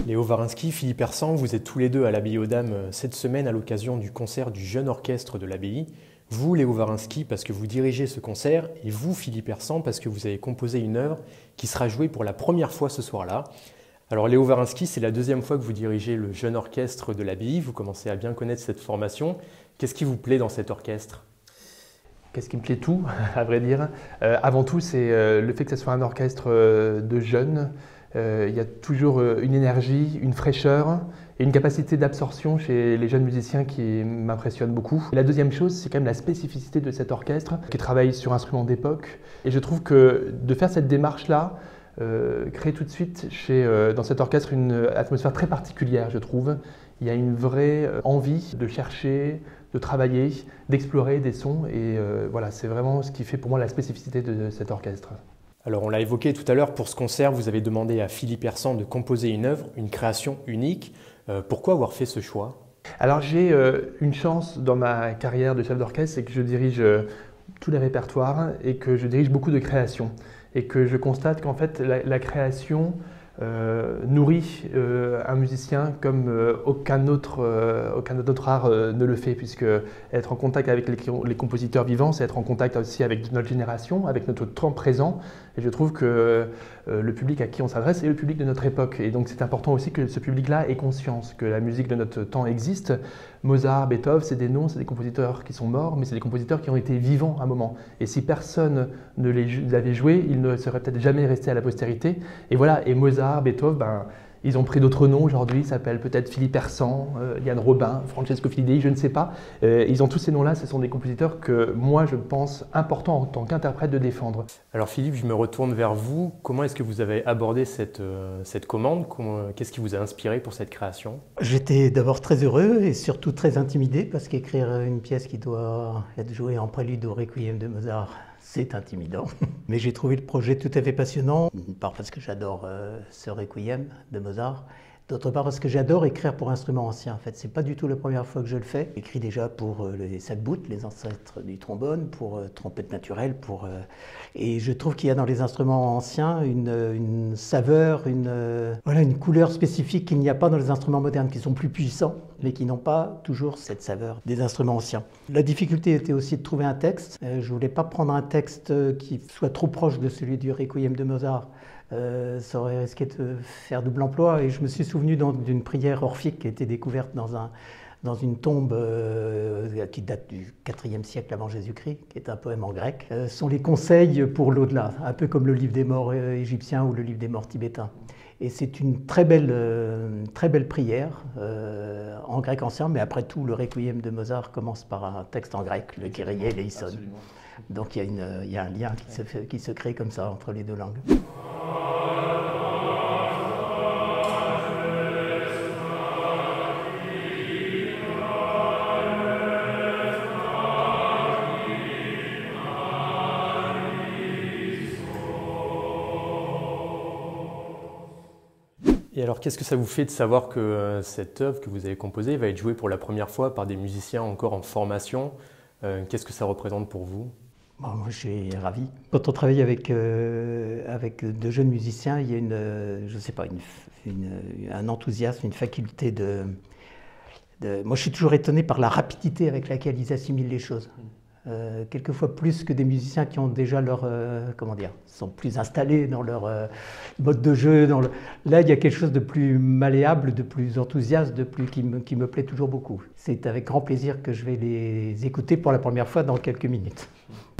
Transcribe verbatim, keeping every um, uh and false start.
Léo Varinsky, Philippe Hersant, vous êtes tous les deux à l'Abbaye aux Dames cette semaine à l'occasion du concert du Jeune Orchestre de l'Abbaye. Vous, Léo Varinsky, parce que vous dirigez ce concert, et vous, Philippe Hersant, parce que vous avez composé une œuvre qui sera jouée pour la première fois ce soir-là. Alors Léo Varinsky, c'est la deuxième fois que vous dirigez le Jeune Orchestre de l'Abbaye. Vous commencez à bien connaître cette formation. Qu'est-ce qui vous plaît dans cet orchestre ? Qu'est-ce qui me plaît tout, à vrai dire. Euh, avant tout, c'est euh, le fait que ce soit un orchestre euh, de jeunes. Euh, il y a toujours euh, une énergie, une fraîcheur et une capacité d'absorption chez les jeunes musiciens qui m'impressionne beaucoup. Et la deuxième chose, c'est quand même la spécificité de cet orchestre qui travaille sur instruments d'époque. Et je trouve que de faire cette démarche-là, euh, crée tout de suite chez, euh, dans cet orchestre une atmosphère très particulière, je trouve. Il y a une vraie envie de chercher, de travailler, d'explorer des sons et euh, voilà, c'est vraiment ce qui fait pour moi la spécificité de cet orchestre. Alors on l'a évoqué tout à l'heure, pour ce concert, vous avez demandé à Philippe Hersant de composer une œuvre, une création unique. Euh, pourquoi avoir fait ce choix ? Alors j'ai euh, une chance dans ma carrière de chef d'orchestre, c'est que je dirige euh, tous les répertoires et que je dirige beaucoup de créations. Et que je constate qu'en fait la, la création Euh, nourrit euh, un musicien comme euh, aucun, autre, euh, aucun autre art euh, ne le fait, puisque être en contact avec les, les compositeurs vivants, c'est être en contact aussi avec notre génération, avec notre temps présent. Et je trouve que euh, le public à qui on s'adresse est le public de notre époque. Et donc c'est important aussi que ce public-là ait conscience que la musique de notre temps existe. Mozart, Beethoven, c'est des noms, c'est des compositeurs qui sont morts, mais c'est des compositeurs qui ont été vivants à un moment. Et si personne ne les avait joués, ils ne seraient peut-être jamais restés à la postérité. Et voilà, et Mozart, Beethoven, ben, ils ont pris d'autres noms aujourd'hui, ils s'appellent peut-être Philippe Hersant, euh, Yann Robin, Francesco Filidei, je ne sais pas. Euh, ils ont tous ces noms-là, ce sont des compositeurs que moi je pense important en tant qu'interprète de défendre. Alors Philippe, je me retourne vers vous. Comment est-ce que vous avez abordé cette, euh, cette commande ? Qu'est-ce qui vous a inspiré pour cette création ? J'étais d'abord très heureux et surtout très intimidé parce qu'écrire une pièce qui doit être jouée en prélude au Requiem de Mozart, c'est intimidant. Mais j'ai trouvé le projet tout à fait passionnant, d'une part parce que j'adore euh, ce Requiem de Mozart, d'autre part parce que j'adore écrire pour instruments anciens. En fait, c'est pas du tout la première fois que je le fais. J'écris déjà pour euh, les sac-bout, les ancêtres du trombone, pour euh, trompette naturelle, pour euh, et je trouve qu'il y a dans les instruments anciens une, une saveur, une euh, voilà, une couleur spécifique qu'il n'y a pas dans les instruments modernes, qui sont plus puissants, mais qui n'ont pas toujours cette saveur des instruments anciens. La difficulté était aussi de trouver un texte. Euh, je voulais pas prendre un texte qui soit trop proche de celui du Requiem de Mozart. Euh, ça aurait risqué de faire double emploi et je me suis souvenu d'une prière orphique qui a été découverte dans, un, dans une tombe euh, qui date du quatrième siècle avant Jésus-Christ, qui est un poème en grec. Euh, ce sont les conseils pour l'au-delà, un peu comme le livre des morts euh, égyptiens ou le livre des morts tibétains. Et c'est une très belle, euh, très belle prière euh, en grec ancien, mais après tout, le Requiem de Mozart commence par un texte en grec, le Kyrie eleison. Donc il y a, une, il y a un lien qui se, fait, qui se crée comme ça entre les deux langues. Et alors, qu'est-ce que ça vous fait de savoir que euh, cette œuvre que vous avez composée va être jouée pour la première fois par des musiciens encore en formation ? euh, Qu'est-ce que ça représente pour vous ? Bon, moi, je suis ravi. Quand on travaille avec, euh, avec de jeunes musiciens, il y a une, euh, je sais pas, une, une, un enthousiasme, une faculté de, de... Moi, je suis toujours étonné par la rapidité avec laquelle ils assimilent les choses. Euh, quelquefois plus que des musiciens qui ont déjà leur, euh, comment dire, sont plus installés dans leur euh, mode de jeu. Dans le... Là, il y a quelque chose de plus malléable, de plus enthousiaste, de plus qui me, qui me plaît toujours beaucoup. C'est avec grand plaisir que je vais les écouter pour la première fois dans quelques minutes.